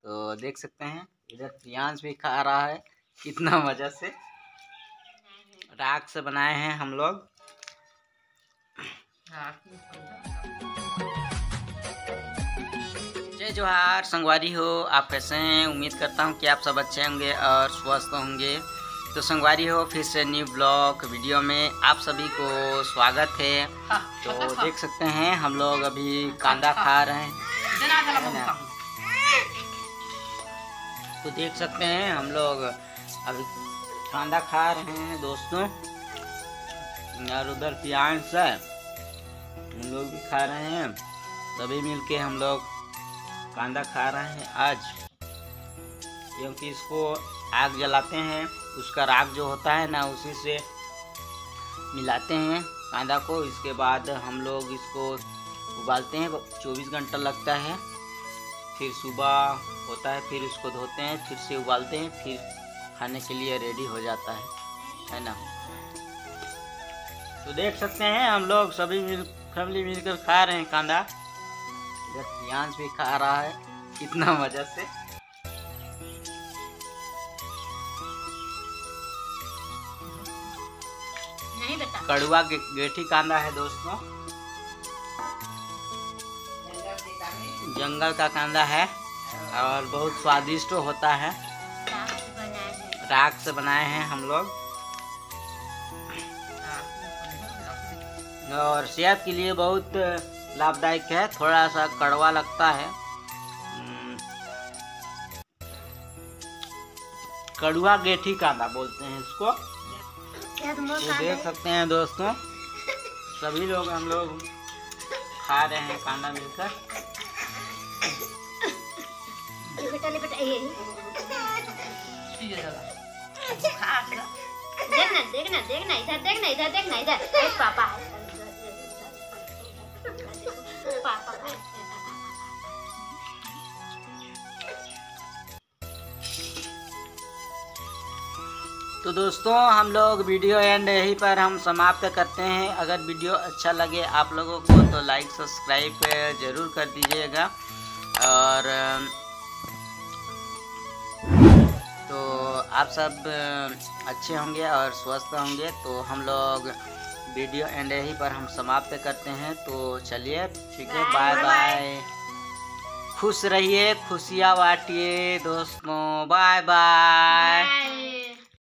तो देख सकते हैं इधर प्रियांश भी खा रहा है कितना मजा से। राख से बनाए हैं हम लोग। जय जोहार संगवारी हो, आप कैसे हैं? उम्मीद करता हूं कि आप सब अच्छे होंगे और स्वस्थ होंगे। तो संगवारी हो, फिर से न्यू ब्लॉग वीडियो में आप सभी को स्वागत है। तो देख सकते हैं हम लोग अभी कांदा खा रहे हैं। तो देख सकते हैं हम लोग अभी कांदा खा रहे हैं दोस्तों, और उधर प्रियांश है, हम लोग भी खा रहे हैं। सभी मिलके हम लोग कांदा खा रहे हैं आज, क्योंकि इसको आग जलाते हैं, उसका राख जो होता है ना उसी से मिलाते हैं कांदा को। इसके बाद हम लोग इसको उबालते हैं, 24 घंटा लगता है। फिर सुबह होता है, फिर इसको धोते हैं, फिर से उबालते हैं, फिर खाने के लिए रेडी हो जाता है ना। तो देख सकते हैं हम लोग सभी फैमिली मिलकर खा रहे हैं कांदा। इधर प्रियांश भी खा रहा है कितना मजा से। नहीं बेटा, कड़वा गेठी कांदा है दोस्तों, जंगल का कांदा है और बहुत स्वादिष्ट होता है। राख से बनाए हैं हम लोग, और सेहत के लिए बहुत लाभदायक है। थोड़ा सा कड़वा लगता है, कड़वा गेठी कांदा बोलते हैं इसको। तो देख सकते हैं दोस्तों सभी लोग हम लोग खा रहे हैं कांदा मिलकर। देखना देखना इधर देखना, इधर देखना, इधर पापा पापा। तो दोस्तों हम लोग वीडियो एंड यहीं पर हम समाप्त करते हैं। अगर वीडियो अच्छा लगे आप लोगों को तो लाइक सब्सक्राइब ज़रूर कर दीजिएगा, और तो आप सब अच्छे होंगे और स्वस्थ होंगे। तो हम लोग वीडियो एंड यहीं पर हम समाप्त करते हैं। तो चलिए ठीक है, बाय बाय। खुश रहिए, खुशियाँ बांटिए दोस्तों, बाय बाय।